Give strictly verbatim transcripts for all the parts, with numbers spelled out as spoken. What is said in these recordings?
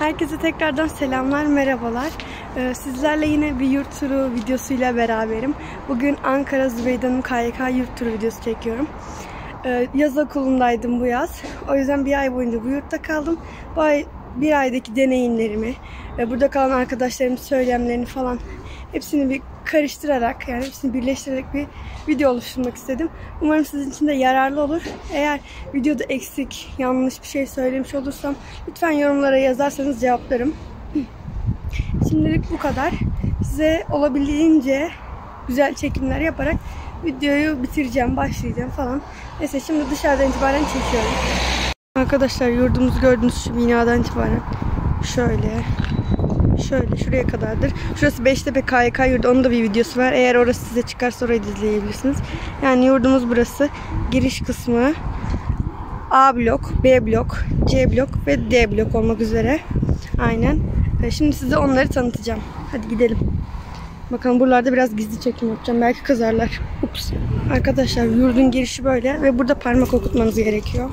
Herkese tekrardan selamlar, merhabalar. Ee, sizlerle yine bir yurt turu videosuyla beraberim. Bugün Ankara Zübeyde Hanım K Y K yurt turu videosu çekiyorum. Ee, yaz okulundaydım bu yaz. O yüzden bir ay boyunca bu yurtta kaldım. Bu ay, bir aydaki deneyimlerimi, ve burada kalan arkadaşlarımın söylemlerini falan hepsini bir karıştırarak, yani hepsini birleştirerek bir video oluşturmak istedim. Umarım sizin için de yararlı olur. Eğer videoda eksik, yanlış bir şey söylemiş olursam lütfen yorumlara yazarsanız cevaplarım. Şimdilik bu kadar. Size olabildiğince güzel çekimler yaparak videoyu bitireceğim, başlayacağım falan. Neyse, şimdi dışarıdan itibaren çekiyorum. Arkadaşlar, yurdumuzu gördüğünüz şu binadan itibaren şöyle Şöyle şuraya kadardır. Şurası Beştepe K Y K yurdu. Onun da bir videosu var. Eğer orası size çıkarsa orayı da izleyebilirsiniz. Yani yurdumuz burası. Giriş kısmı A blok, B blok, C blok ve D blok olmak üzere. Aynen. Şimdi size onları tanıtacağım. Hadi gidelim. Bakın buralarda biraz gizli çekim yapacağım. Belki kızarlar. Ups. Arkadaşlar, yurdun girişi böyle ve burada parmak okutmanız gerekiyor.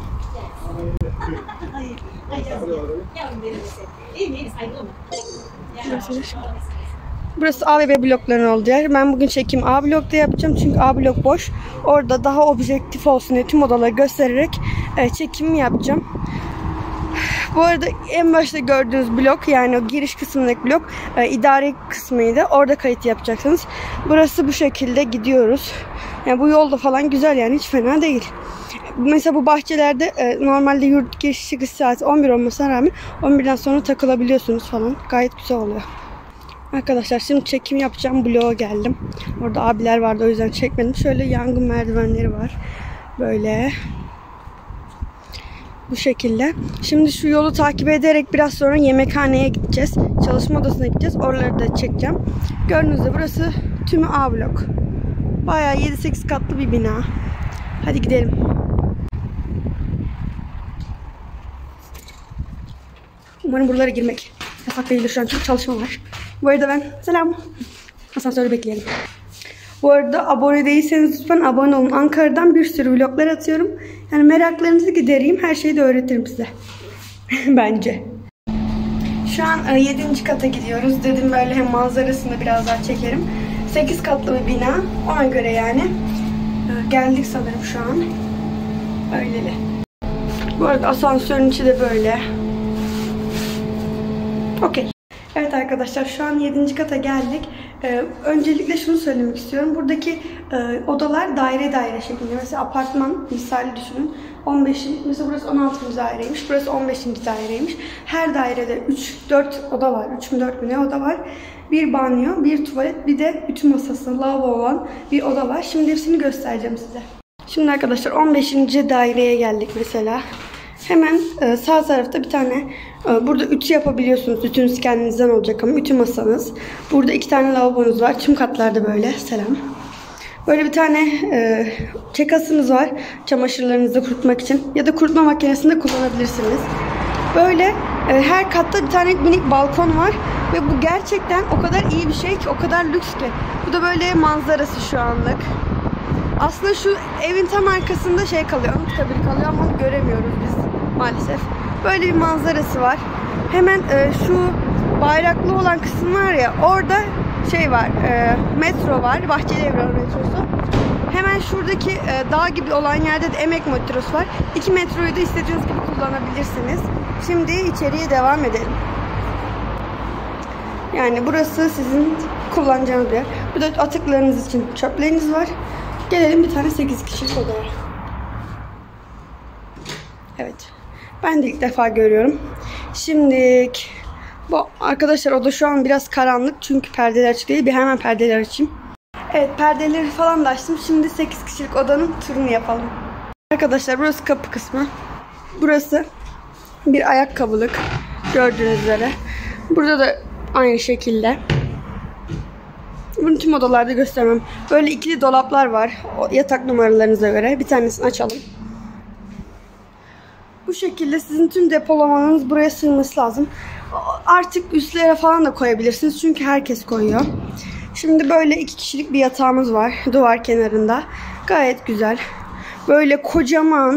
Burası A ve B blokların olduğu yer. Ben bugün çekim A blokta yapacağım çünkü A blok boş. Orada daha objektif olsun diye tüm odaları göstererek e, çekimi yapacağım. Bu arada en başta gördüğünüz blok, yani o giriş kısmındaki blok e, idari kısmıydı. Orada kayıt yapacaksınız. Burası bu şekilde gidiyoruz. Yani bu yolda falan güzel, yani hiç fena değil. Mesela bu bahçelerde e, normalde yurt giriş çıkış saati on bir olmasına rağmen on birden sonra takılabiliyorsunuz falan. Gayet güzel oluyor. Arkadaşlar, şimdi çekim yapacağım bloğa geldim. Orada abiler vardı, o yüzden çekmedim. Şöyle yangın merdivenleri var. Böyle. Bu şekilde. Şimdi şu yolu takip ederek biraz sonra yemekhaneye gideceğiz. Çalışma odasına gideceğiz. Oraları da çekeceğim. Gördüğünüz gibi burası tümü A blok. Bayağı yedi sekiz katlı bir bina. Hadi gidelim. Umarım buralara girmek yasak değildir şu an, çünkü çalışma var. Bu arada ben selam. Asansörü bekleyelim. Bu arada abone değilseniz lütfen abone olun. Ankara'dan bir sürü vloglar atıyorum. Yani meraklarınızı gidereyim. Her şeyi de öğretirim size. Bence. Şu an yedinci kata gidiyoruz. Dedim böyle hem manzarasını biraz daha çekerim. sekiz katlı bir bina. Ona göre yani. Geldik sanırım şu an. Öyleli. Bu arada asansörün içi de böyle. Okey. Evet arkadaşlar, şu an yedinci kata geldik. Ee, öncelikle şunu söylemek istiyorum. Buradaki e, odalar daire daire şeklinde. Mesela apartman misali düşünün. on beş, mesela burası on altıncı daireymiş. Burası on beşinci daireymiş. Her dairede üç dört oda var. üç mü dört mü ne oda var. Bir banyo, bir tuvalet, bir de ütü masası, lavabo olan bir oda var. Şimdi hepsini göstereceğim size. Şimdi arkadaşlar, on beşinci daireye geldik mesela. Hemen e, sağ tarafta bir tane e, burada ütü yapabiliyorsunuz. Ütünüz kendinizden olacak ama ütü masanız. Burada iki tane lavabonuz var. Tüm katlarda böyle. Selam. Böyle bir tane e, çekasınız var. Çamaşırlarınızı kurutmak için. Ya da kurutma makinesinde kullanabilirsiniz. Böyle e, her katta bir tane minik balkon var. Ve bu gerçekten o kadar iyi bir şey ki, o kadar lüks ki. Bu da böyle manzarası şu anlık. Aslında şu evin tam arkasında şey kalıyor, Anıtkabir kalıyor ama onu göremiyoruz biz maalesef. Böyle bir manzarası var. Hemen e, şu bayraklı olan kısım var ya, orada şey var, e, metro var, Bahçelievler metrosu. Hemen şuradaki e, dağ gibi olan yerde de Emek metrosu var. İki metroyu da istediğiniz gibi kullanabilirsiniz. Şimdi içeriye devam edelim. Yani burası sizin kullanacağınız bir yer. Burada atıklarınız için çöpleriniz var. Gelelim bir tane sekiz kişilik odaya. Evet. Ben de ilk defa görüyorum. Şimdi bu arkadaşlar, oda şu an biraz karanlık çünkü perdeler açık değil. Bir hemen perdeler açayım. Evet, perdeleri falan da açtım. Şimdi sekiz kişilik odanın turunu yapalım. Arkadaşlar, burası kapı kısmı. Burası bir ayakkabılık. Gördüğünüz üzere. Burada da aynı şekilde. Bunu tüm odalarda göstermem. Böyle ikili dolaplar var. Yatak numaralarınıza göre. Bir tanesini açalım. Bu şekilde sizin tüm depolamanız buraya sığması lazım. Artık üstlere falan da koyabilirsiniz. Çünkü herkes koyuyor. Şimdi böyle iki kişilik bir yatağımız var. Duvar kenarında. Gayet güzel. Böyle kocaman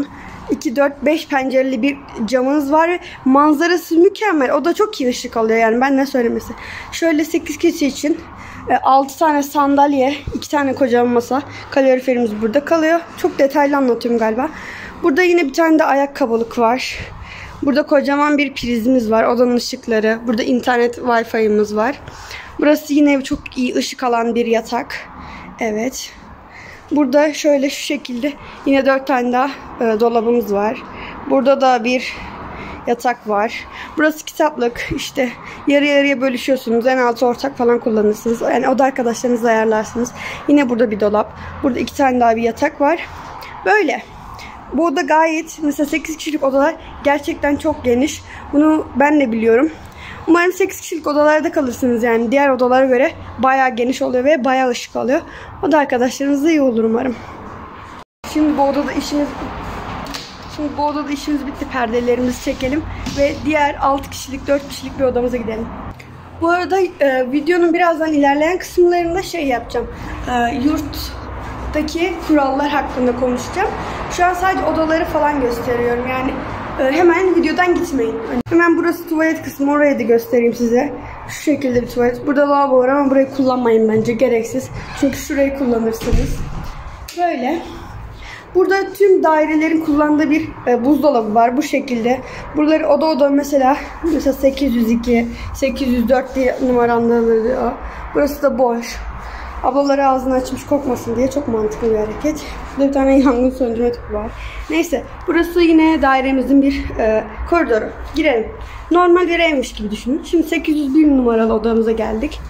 iki, dört, beş pencereli bir camınız var ve manzarası mükemmel. O da çok iyi ışık alıyor yani, ben ne söylemesi. Şöyle sekiz kişi için altı tane sandalye, iki tane kocaman masa, kaloriferimiz burada kalıyor. Çok detaylı anlatıyorum galiba. Burada yine bir tane de ayakkabılık var. Burada kocaman bir prizimiz var. Odanın ışıkları. Burada internet Wi-Fi'miz var. Burası yine çok iyi ışık alan bir yatak. Evet. Burada şöyle şu şekilde yine dört tane daha e, dolabımız var. Burada da bir yatak var. Burası kitaplık. İşte yarı yarıya bölüşüyorsunuz. En altı ortak falan kullanırsınız. Yani oda arkadaşlarınızla ayarlarsınız. Yine burada bir dolap. Burada iki tane daha bir yatak var. Böyle. Bu oda gayet, mesela sekiz kişilik odalar gerçekten çok geniş. Bunu ben de biliyorum. Umarım sekiz kişilik odalarda kalırsınız yani. Diğer odalara göre bayağı geniş oluyor ve bayağı ışık alıyor. O da arkadaşlarınızla iyi olur umarım. Şimdi bu odada işimiz Şimdi bu odada işimiz bitti. Perdelerimizi çekelim ve diğer altı kişilik, dört kişilik bir odamıza gidelim. Bu arada e, videonun birazdan ilerleyen kısımlarında şey yapacağım. E, yurttaki kurallar hakkında konuşacağım. Şu an sadece odaları falan gösteriyorum. Yani e, hemen videodan gitmeyin. Hemen burası tuvalet kısmı. Orayı da göstereyim size. Şu şekilde bir tuvalet. Burada lavabo var ama burayı kullanmayın bence. Gereksiz. Çünkü şurayı kullanırsınız. Böyle. Burada tüm dairelerin kullandığı bir e, buzdolabı var bu şekilde. Buraları oda oda mesela mesela sekiz yüz iki, sekiz yüz dört diye numaralandırılıyor. Burası da boş. Ablaları ağzını açmış kokmasın diye çok mantıklı bir hareket. Burada bir tane yangın söndürme tüpü var. Neyse, burası yine dairemizin bir e, koridoru. Girelim. Normal bir evmiş gibi düşünün. Şimdi sekiz yüz bir numaralı odamıza geldik.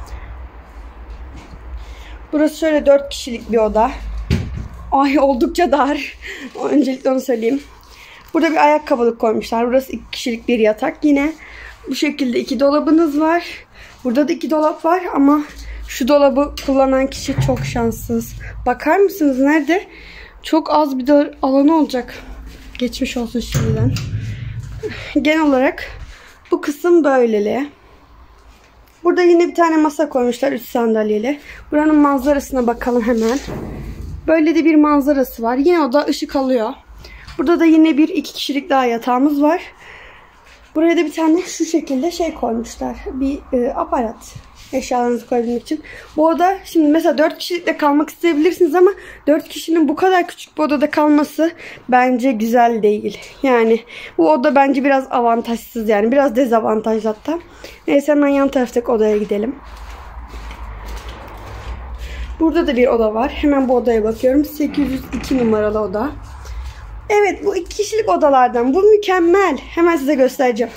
Burası şöyle dört kişilik bir oda. Ay, oldukça dar. Öncelikle onu söyleyeyim. Burada bir ayakkabılık koymuşlar. Burası iki kişilik bir yatak. Yine bu şekilde iki dolabınız var. Burada da iki dolap var ama şu dolabı kullanan kişi çok şanssız. Bakar mısınız nerede? Çok az bir de alanı olacak. Geçmiş olsun şimdiden. Genel olarak bu kısım böyleli. Burada yine bir tane masa koymuşlar, üç sandalyeli. Buranın manzarasına bakalım hemen. Böyle de bir manzarası var. Yine o da ışık alıyor. Burada da yine bir iki kişilik daha yatağımız var. Buraya da bir tane şu şekilde şey koymuşlar. Bir e, aparat. Eşyalarınızı koyabilmek için. Bu oda şimdi mesela dört kişilikle kalmak isteyebilirsiniz ama dört kişinin bu kadar küçük bir odada kalması bence güzel değil. Yani bu oda bence biraz avantajsız, yani biraz dezavantajlı hatta. Neyse, hemen yan taraftaki odaya gidelim. Burada da bir oda var. Hemen bu odaya bakıyorum. sekiz yüz iki numaralı oda. Evet, bu iki kişilik odalardan. Bu mükemmel. Hemen size göstereceğim.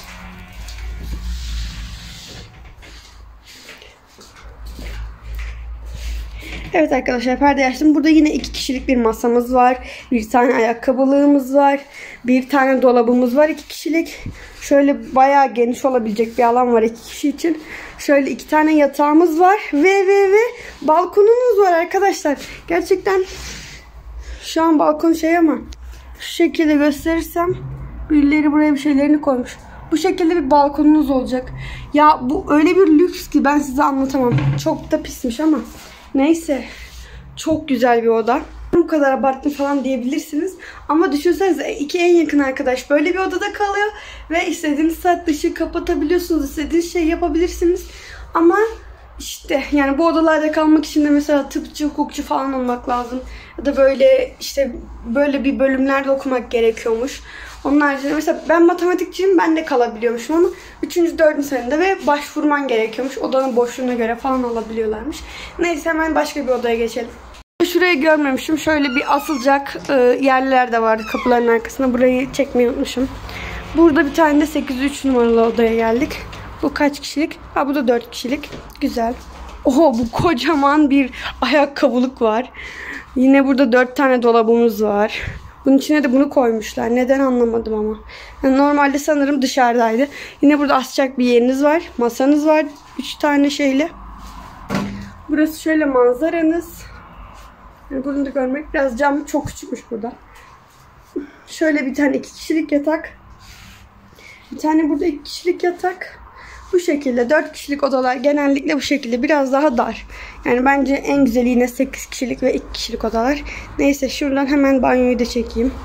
Evet arkadaşlar, perde açtım. Burada yine iki kişilik bir masamız var. Bir tane ayakkabılığımız var. Bir tane dolabımız var iki kişilik. Şöyle bayağı geniş olabilecek bir alan var iki kişi için. Şöyle iki tane yatağımız var. Ve ve ve balkonumuz var arkadaşlar. Gerçekten şu an balkon şey ama şu şekilde gösterirsem birileri buraya bir şeylerini koymuş. Bu şekilde bir balkonunuz olacak. Ya bu öyle bir lüks ki ben size anlatamam. Çok da pismiş ama neyse. Çok güzel bir oda. Bu kadar abarttım falan diyebilirsiniz. Ama düşünsenize, iki en yakın arkadaş böyle bir odada kalıyor. Ve istediğiniz saat ışığı kapatabiliyorsunuz. İstediğiniz şey yapabilirsiniz. Ama işte yani bu odalarda kalmak için de mesela tıpçı, hukukçu falan olmak lazım. Ya da böyle işte böyle bir bölümlerde okumak gerekiyormuş. Onun haricinde mesela ben matematikçiyim, ben de kalabiliyormuşum ama üçüncü dördüncü senede ve başvurman gerekiyormuş. Odanın boşluğuna göre falan alabiliyorlarmış. Neyse, hemen başka bir odaya geçelim. Şurayı görmemişim. Şöyle bir asılacak e, yerler de vardı kapıların arkasında. Burayı çekmeyi unutmuşum. Burada bir tane de sekiz yüz üç numaralı odaya geldik. Bu kaç kişilik? Ha, bu da dört kişilik. Güzel. Oho, bu kocaman bir ayakkabılık var. Yine burada dört tane dolabımız var. Bunun içine de bunu koymuşlar. Neden anlamadım ama. Yani normalde sanırım dışarıdaydı. Yine burada asacak bir yeriniz var. Masanız var. üç tane şeyle. Burası şöyle manzaranız. Yani bunu da görmek, biraz cam çok küçükmüş burada. Şöyle bir tane iki kişilik yatak. Bir tane burada iki kişilik yatak. Bu şekilde dört kişilik odalar genellikle bu şekilde, biraz daha dar. Yani bence en güzeli yine sekiz kişilik ve iki kişilik odalar. Neyse, şuradan hemen banyoyu da çekeyim.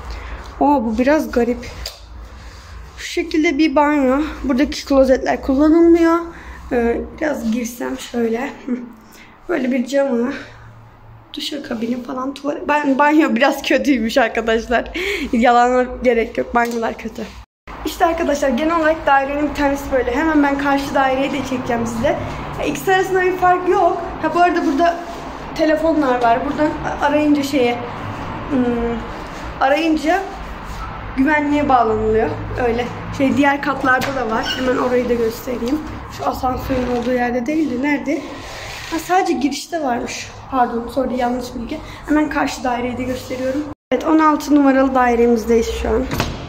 Oo, bu biraz garip. Şu şekilde bir banyo. Buradaki klozetler kullanılmıyor. Ee, biraz girsem şöyle. Böyle bir camı. Duşakabini falan, tuvalet. Ben, banyo biraz kötüymüş arkadaşlar. Yalanlar gerek yok. Banyolar kötü. İşte arkadaşlar genel olarak dairenin bir tanesi böyle. Hemen ben karşı daireyi de çekeceğim size. İkisi arasında bir fark yok. Ha bu arada burada telefonlar var. Buradan arayınca şeye hmm, arayınca güvenliğe bağlanılıyor. Öyle. Şey diğer katlarda da var. Hemen orayı da göstereyim. Şu asansörün olduğu yerde değil de nerede? Ha, sadece girişte varmış. Pardon, sorry, yanlış bilgi. Hemen karşı daireyi de gösteriyorum. Evet, on altı numaralı dairemizdeyiz şu an.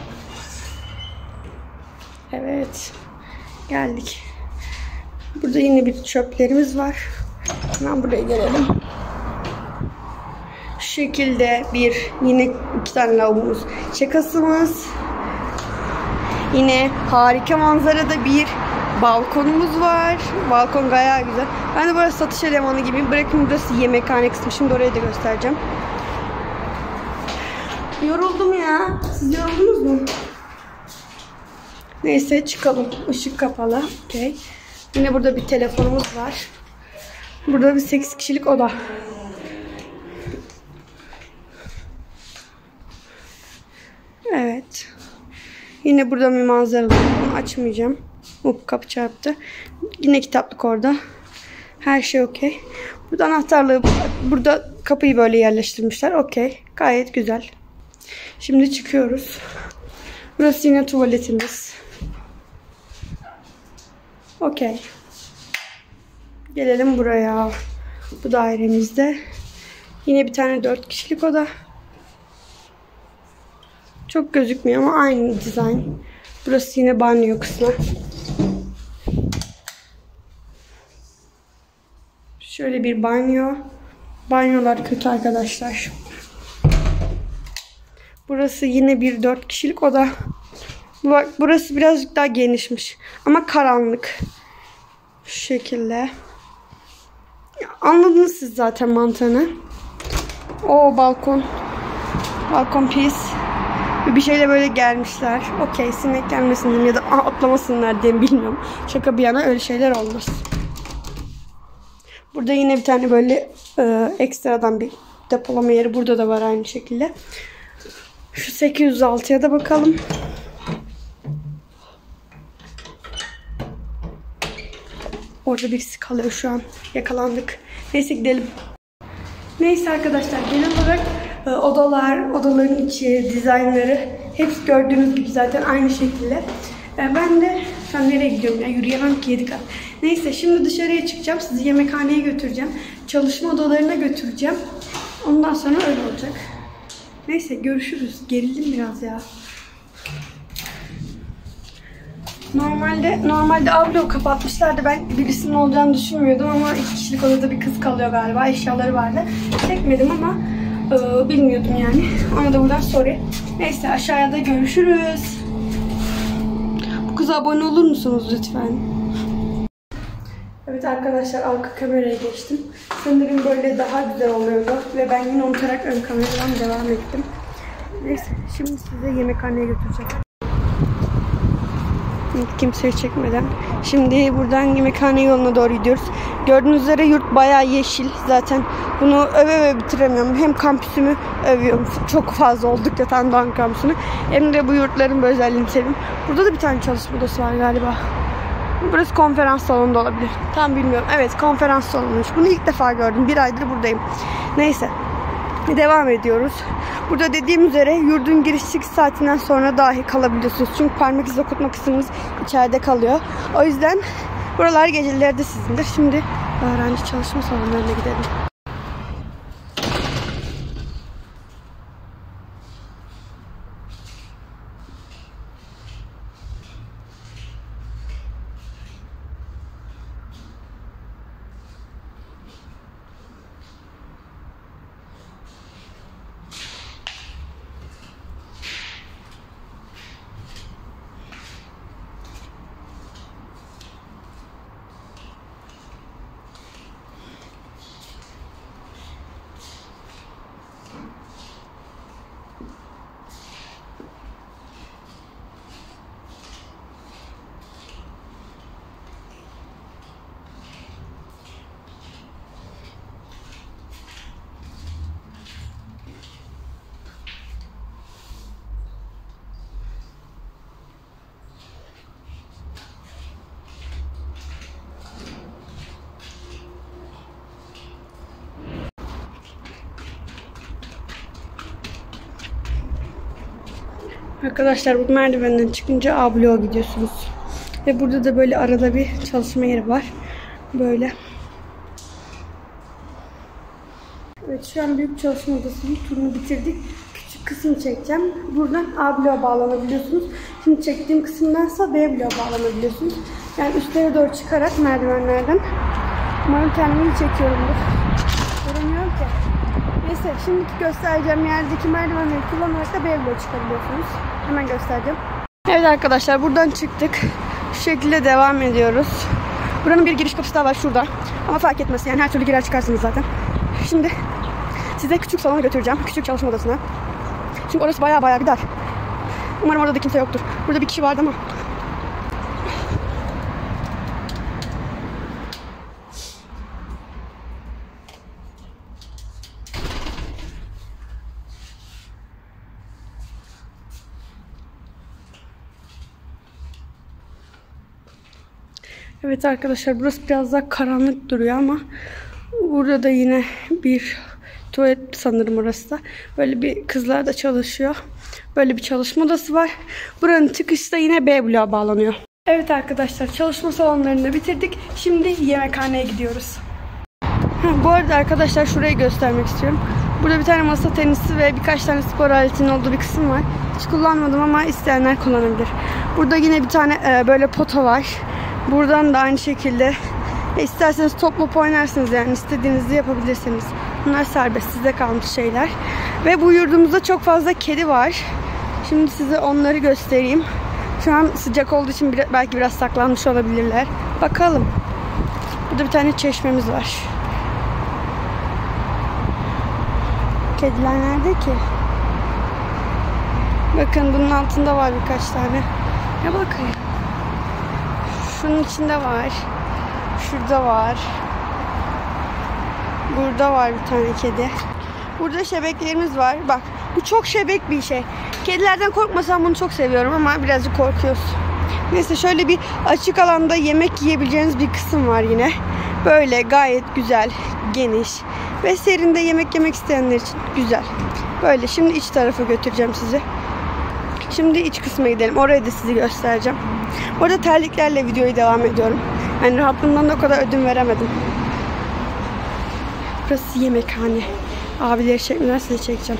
Evet. Geldik. Burada yine bir çöplerimiz var. Hemen buraya gelelim. Şu şekilde bir, yine iki tane lavabomuz. Şakasımız. Yine harika manzarada bir balkonumuz var. Balkon gayet güzel. Ben de burası satış elemanı gibi. Bırakın burası yemekhane kısmı. Şimdi orayı da göstereceğim. Yoruldum ya. Siz yoruldunuz mu? Neyse çıkalım. Işık kapalı. Okay. Yine burada bir telefonumuz var. Burada bir sekiz kişilik oda. Evet. Yine burada bir manzara var. Bunu açmayacağım. Hop, kapı çarptı. Yine kitaplık orada. Her şey okey. Burada anahtarlığı, burada kapıyı böyle yerleştirmişler. Okey. Gayet güzel. Şimdi çıkıyoruz. Burası yine tuvaletimiz. Okey. Gelelim buraya. Bu dairemizde. Yine bir tane dört kişilik oda. Çok gözükmüyor ama aynı dizayn. Burası yine banyo kısmı. Şöyle bir banyo. Banyolar kötü arkadaşlar. Burası yine bir dört kişilik oda. Bak, burası birazcık daha genişmiş. Ama karanlık. Şu şekilde. Anladınız siz zaten mantığını. O balkon. Balkon pis. Bir şeyle böyle gelmişler. Okey, sinek gelmesin diyeyim ya da atlamasınlar diye bilmiyorum. Şaka bir yana, öyle şeyler olmaz. Burada yine bir tane böyle e, ekstradan bir depolama yeri. Burada da var aynı şekilde. Şu sekiz yüz altıya da bakalım. Orada birisi kalıyor şu an. Yakalandık. Neyse gidelim. Neyse arkadaşlar, genel olarak e, odalar, odaların içi, dizaynları hepsi gördüğünüz gibi zaten aynı şekilde. E, ben de şu an nereye gidiyorum ya? Yürüyemem ki, yedi kat. Neyse, şimdi dışarıya çıkacağım. Sizi yemekhaneye götüreceğim. Çalışma odalarına götüreceğim. Ondan sonra öyle olacak. Neyse, görüşürüz. Gerildim biraz ya. Normalde normalde avluyu kapatmışlardı. Ben birisinin olacağını düşünmüyordum ama iki kişilik odada bir kız kalıyor galiba. Eşyaları vardı. Çekmedim ama e, bilmiyordum yani. Ona da buradan sorry. Neyse, aşağıda görüşürüz. Bu kıza abone olur musunuz lütfen? Evet arkadaşlar, arka kameraya geçtim. Sanırım böyle daha güzel oluyordu ve ben yine unutarak ön kameradan devam ettim. Neyse, şimdi size yemekhaneye götüreceğim. Kimseyi çekmeden. Şimdi buradan yemekhane yoluna doğru gidiyoruz. Gördüğünüz üzere yurt bayağı yeşil. Zaten bunu öve öve bitiremiyorum. Hem kampüsümü övüyorum. Çok fazla olduk ya Tandoğan kampüsünü. Hem de bu yurtların bu özelliğini seviyorum. Burada da bir tane çalışma odası var galiba. Burası konferans salonu da olabilir. Tam bilmiyorum. Evet, konferans salonuymuş. Bunu ilk defa gördüm. Bir aydır buradayım. Neyse. Devam ediyoruz. Burada dediğim üzere yurdun giriş çıkış saatinden sonra dahi kalabiliyorsunuz. Çünkü parmak izi okutma kısmımız içeride kalıyor. O yüzden buralar geceleri de sizindir. Şimdi öğrenci çalışma salonlarına gidelim. Arkadaşlar bu merdivenden çıkınca A bloğa gidiyorsunuz. Ve burada da böyle arada bir çalışma yeri var. Böyle. Evet, şu an büyük çalışma odasının turunu bitirdik. Küçük kısmı çekeceğim. Buradan A bloğa bağlanabiliyorsunuz. Şimdi çektiğim kısımdansa B bloğa bağlanabiliyorsunuz. Yani üstlere doğru çıkarak merdivenlerden. Umarım kendimi çekiyorumdur. Göremiyorum ki. Neyse, şimdiki göstereceğim yerdeki merdivenleri kullanarak da B bloğa çıkabiliyorsunuz. Hemen göstereceğim. Evet arkadaşlar, buradan çıktık. Şu şekilde devam ediyoruz. Buranın bir giriş kapısı daha var şurada. Ama fark etmez, yani her türlü girer çıkarsınız zaten. Şimdi size küçük salona götüreceğim. Küçük çalışma odasına. Çünkü orası baya baya bir dar. Umarım orada da kimse yoktur. Burada bir kişi vardı ama. Evet arkadaşlar, burası biraz daha karanlık duruyor ama burada da yine bir tuvalet sanırım orası da. Böyle bir kızlar da çalışıyor. Böyle bir çalışma odası var. Buranın çıkışı da yine B bloğa bağlanıyor. Evet arkadaşlar, çalışma salonlarını bitirdik. Şimdi yemekhaneye gidiyoruz. Ha, bu arada arkadaşlar şurayı göstermek istiyorum. Burada bir tane masa tenisi ve birkaç tane spor aletinin olduğu bir kısım var. Hiç kullanmadım ama isteyenler kullanabilir. Burada yine bir tane e, böyle pota var. Buradan da aynı şekilde e, isterseniz top mop oynarsınız, yani istediğinizi yapabilirsiniz. Bunlar serbest, size kalmış şeyler. Ve bu yurdumuzda çok fazla kedi var. Şimdi size onları göstereyim. Şu an sıcak olduğu için bir, belki biraz saklanmış olabilirler. Bakalım. Burada bir tane çeşmemiz var. Kediler nerede ki? Bakın bunun altında var birkaç tane. Ya bakın. Şunun içinde var. Şurada var. Burada var bir tane kedi. Burada şebeklerimiz var. Bak, bu çok şebek bir şey. Kedilerden korkmasam bunu çok seviyorum ama birazcık korkuyoruz. Neyse, şöyle bir açık alanda yemek yiyebileceğiniz bir kısım var yine. Böyle gayet güzel, geniş ve serinde yemek yemek isteyenler için güzel. Böyle, şimdi iç tarafa götüreceğim sizi. Şimdi iç kısma gidelim. Orayı da size göstereceğim. Orada terliklerle videoyu devam ediyorum. Yani rahatlığımdan da o kadar ödün veremedim. Burası yemekhane. Abileri çekmeden size çekeceğim.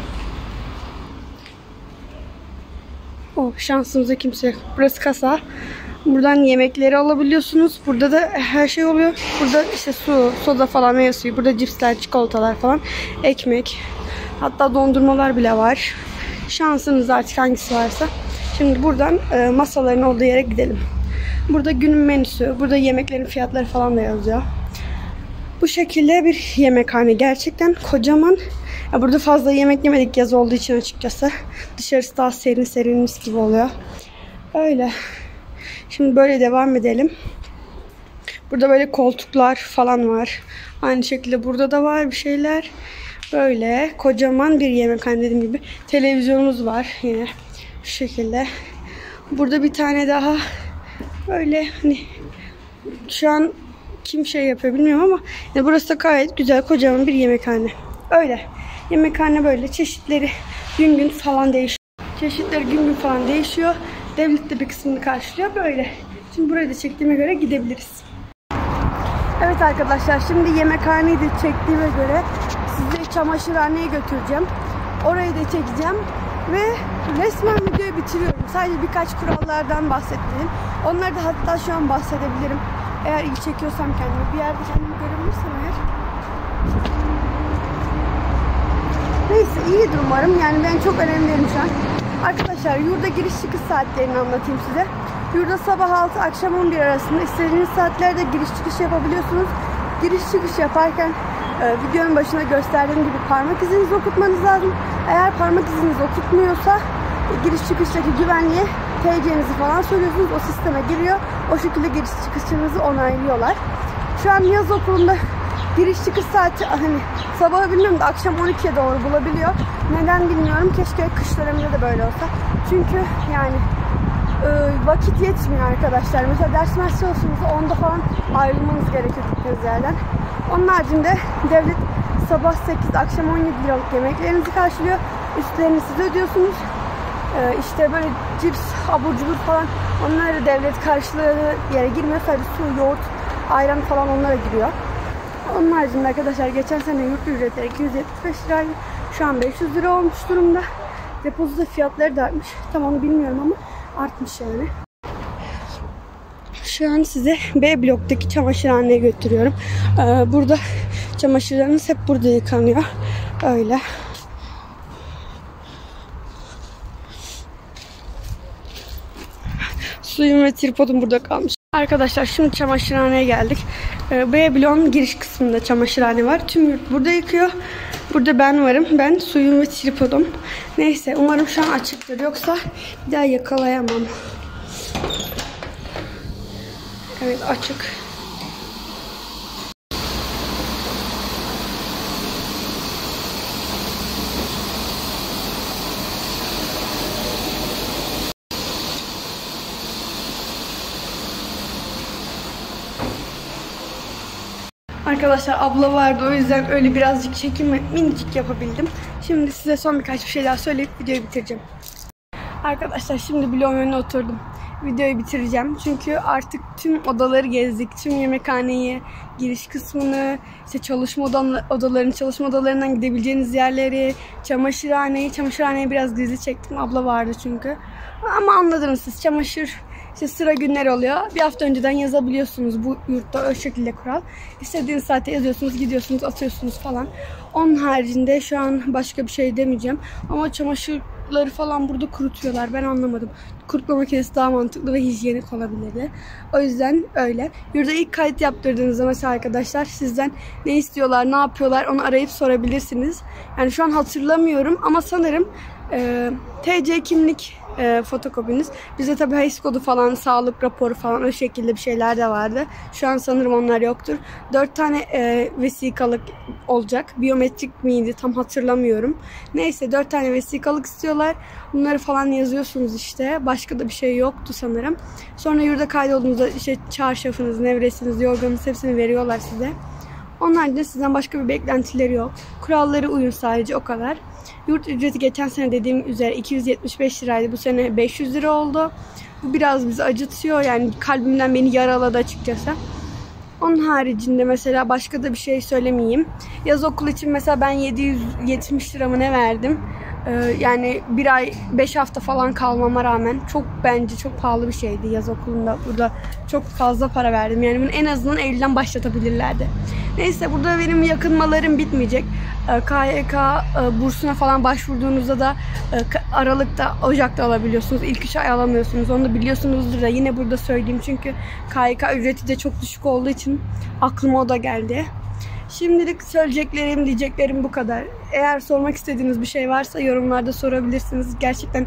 Oh, şansımıza kimse yok. Burası kasa. Buradan yemekleri alabiliyorsunuz. Burada da her şey oluyor. Burada işte su, soda falan, meyve suyu. Burada cipsler, çikolatalar falan. Ekmek. Hatta dondurmalar bile var. Şansınız artık hangisi varsa. Şimdi buradan e, masaların olduğu yere gidelim. Burada günün menüsü. Burada yemeklerin fiyatları falan da yazıyor. Bu şekilde bir yemekhane. Gerçekten kocaman. Ya burada fazla yemek yemedik yaz olduğu için açıkçası. Dışarısı daha serin serin mis gibi oluyor. Öyle. Şimdi böyle devam edelim. Burada böyle koltuklar falan var. Aynı şekilde burada da var bir şeyler. Böyle kocaman bir yemekhane, dediğim gibi. Televizyonumuz var yine. Şu şekilde. Burada bir tane daha böyle, hani şu an kim şey yapıyor bilmiyorum ama yani burası da gayet güzel, kocaman bir yemekhane. Öyle. Yemekhane böyle. Çeşitleri gün gün falan değişiyor. Çeşitleri gün gün falan değişiyor. Devlet de bir kısmını karşılıyor. Böyle. Şimdi burayı da çektiğime göre gidebiliriz. Evet arkadaşlar, şimdi yemekhaneyi de çektiğime göre sizi çamaşırhaneye götüreceğim. Orayı da çekeceğim. Ve resmen videoyu bitiriyorum. Sadece birkaç kurallardan bahsettim. Onları da hatta şu an bahsedebilirim. Eğer iyi çekiyorsam kendimi. Bir yerde kendimi görebilirsem eğer. Neyse, iyidir umarım. Yani ben çok önemliyim şu an. Arkadaşlar, yurda giriş çıkış saatlerini anlatayım size. Yurda sabah altı akşam on bir arasında istediğiniz saatlerde giriş çıkış yapabiliyorsunuz. Giriş çıkış yaparken e, videonun başında gösterdiğim gibi parmak izinizi okutmanız lazım. Eğer parmak iziniz okutmuyorsa e, giriş çıkıştaki güvenliğe T C'nizi falan söylüyorsunuz. O sisteme giriyor. O şekilde giriş çıkışınızı onaylıyorlar. Şu an yaz okulunda giriş çıkış saati hani sabahı bilmiyorum da akşam on ikiye doğru bulabiliyor. Neden bilmiyorum. Keşke kış döneminde de böyle olsa. Çünkü yani e, vakit yetmiyor arkadaşlar. Mesela ders mersi olsunuz onda falan ayrılmanız gerekiyor gittiğiniz yerden. Onun haricinde devlet sabah sekiz akşam on yedi liralık yemeklerinizi karşılıyor. Üstlerini siz ödüyorsunuz. Ee, işte böyle cips, abur cubur falan onları devlet karşılığı yere girmiyor. Sadece su, yoğurt, ayran falan onlara giriyor. Onun haricinde arkadaşlar geçen sene yurt ücretleri iki yüz yetmiş beş liraydı. Şu an beş yüz lira olmuş durumda. Depozito fiyatları da artmış. Tam onu bilmiyorum ama artmış yani. Şu an size B bloktaki çamaşırhaneye götürüyorum. Ee, burada çamaşırlarınız hep burada yıkanıyor. Öyle. Suyum ve tripodum burada kalmış. Arkadaşlar şimdi çamaşırhaneye geldik. Ee, B bloğun giriş kısmında çamaşırhane var. Tüm yurt burada yıkıyor. Burada ben varım. Ben suyum ve tripodum. Neyse umarım şu an açıktır. Yoksa bir daha yakalayamam. Evet açık. Arkadaşlar abla vardı, o yüzden öyle birazcık çekim minicik yapabildim. Şimdi size son birkaç bir şey daha söyleyip videoyu bitireceğim. Arkadaşlar şimdi bloğun önüne oturdum. Videoyu bitireceğim. Çünkü artık tüm odaları gezdik. Tüm yemekhaneyi, giriş kısmını, işte çalışma odalarını, çalışma odalarından gidebileceğiniz yerleri, çamaşırhaneyi. Çamaşırhaneye biraz gizli çektim. Abla vardı çünkü. Ama anladınız siz. Çamaşır işte sıra günleri oluyor. Bir hafta önceden yazabiliyorsunuz. Bu yurtta o şekilde kural. İstediğiniz saate yazıyorsunuz, gidiyorsunuz, atıyorsunuz falan. Onun haricinde şu an başka bir şey demeyeceğim. Ama çamaşırları falan burada kurutuyorlar. Ben anlamadım. Kurutma makinesi daha mantıklı ve hijyenik olabilirdi. O yüzden öyle. Yurda ilk kayıt yaptırdığınızda mesela arkadaşlar sizden ne istiyorlar, ne yapıyorlar onu arayıp sorabilirsiniz. Yani şu an hatırlamıyorum ama sanırım e, T C kimlik E, fotokopiniz. Bizde tabii H I S kodu falan, sağlık raporu falan o şekilde bir şeyler de vardı. Şu an sanırım onlar yoktur. Dört tane e, vesikalık olacak. Biyometrik miydi tam hatırlamıyorum. Neyse dört tane vesikalık istiyorlar. Bunları falan yazıyorsunuz işte. Başka da bir şey yoktu sanırım. Sonra yurda kaydolduğunuzda işte çarşafınız, nevresiniz, yorganınız hepsini veriyorlar size. Onlar da sizden başka bir beklentileri yok. Kurallara uyun sadece, o kadar. Yurt ücreti geçen sene dediğim üzere iki yüz yetmiş beş liraydı. Bu sene beş yüz lira oldu. Bu biraz bizi acıtıyor. Yani kalbimden beni yaraladı açıkçası. Onun haricinde mesela başka da bir şey söylemeyeyim. Yaz okulu için mesela ben yedi yüz yetmiş liramı ne verdim? Ee, yani bir ay beş hafta falan kalmama rağmen çok bence çok pahalı bir şeydi yaz okulunda. Burada çok fazla para verdim. Yani bunu en azından Eylül'den başlatabilirlerdi. Neyse burada benim yakınmalarım bitmeyecek. K Y K bursuna falan başvurduğunuzda da Aralık'ta, Ocak'ta alabiliyorsunuz. İlk üç ay alamıyorsunuz. Onu da biliyorsunuzdur da yine burada söyleyeyim. Çünkü K Y K ücreti de çok düşük olduğu için aklıma o da geldi. Şimdilik söyleyeceklerim, diyeceklerim bu kadar. Eğer sormak istediğiniz bir şey varsa yorumlarda sorabilirsiniz. Gerçekten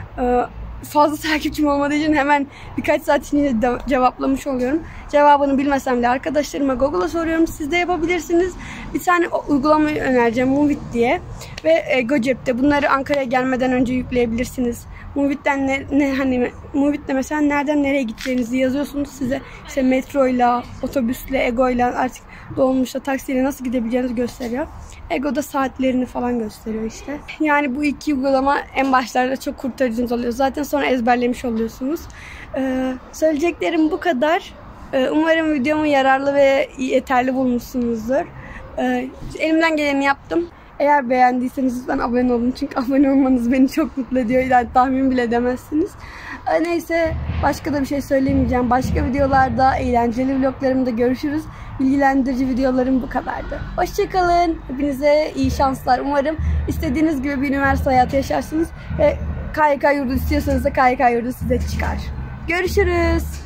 fazla takipçim olmadığı için hemen birkaç saat içinde cevaplamış oluyorum. Cevabını bilmesem de arkadaşlarıma Google'a soruyorum. Siz de yapabilirsiniz. Bir tane uygulamayı önereceğim, Moovit diye. Ve Gocep'te. Bunları Ankara'ya gelmeden önce yükleyebilirsiniz. Moovit'ten ne, ne hani Moovit'te mesela nereden nereye gideceğinizi yazıyorsunuz. Size işte metroyla, otobüsle, Ego'yla artık dolmuşla, taksiyle nasıl gidebileceğinizi gösteriyor. Ego'da saatlerini falan gösteriyor işte. Yani bu iki uygulama en başlarda çok kurtarıcınız oluyor. Zaten sonra ezberlemiş oluyorsunuz. Ee, söyleyeceklerim bu kadar. Ee, umarım videomu yararlı ve yeterli bulmuşsunuzdur. Ee, elimden geleni yaptım. Eğer beğendiyseniz lütfen abone olun. Çünkü abone olmanız beni çok mutlu ediyor. Yani tahmin bile edemezsiniz. Ee, neyse başka da bir şey söylemeyeceğim. Başka videolarda, eğlenceli vloglarımda görüşürüz. Bilgilendirici videolarım bu kadardı. Hoşçakalın. Hepinize iyi şanslar. Umarım istediğiniz gibi bir üniversite hayatı yaşarsınız. Ve K Y K yurdu istiyorsanız da K Y K yurdu size çıkar. Görüşürüz.